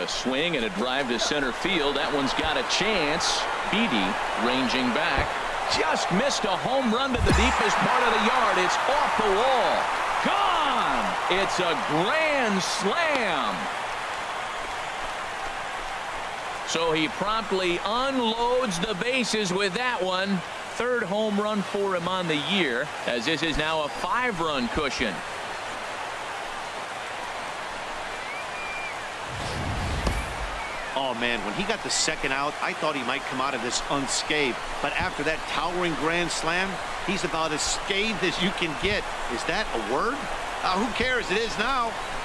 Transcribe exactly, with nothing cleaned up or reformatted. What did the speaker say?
A swing and a drive to center field. That one's got a chance. Beatty ranging back. Just missed a home run to the deepest part of the yard. It's off the wall. Gone! It's a grand slam. So he promptly unloads the bases with that one. Third home run for him on the year, as this is now a five-run cushion. Oh, man, when he got the second out, I thought he might come out of this unscathed. But after that towering grand slam, he's about as scathed as you can get. Is that a word? Uh, who cares? It is now.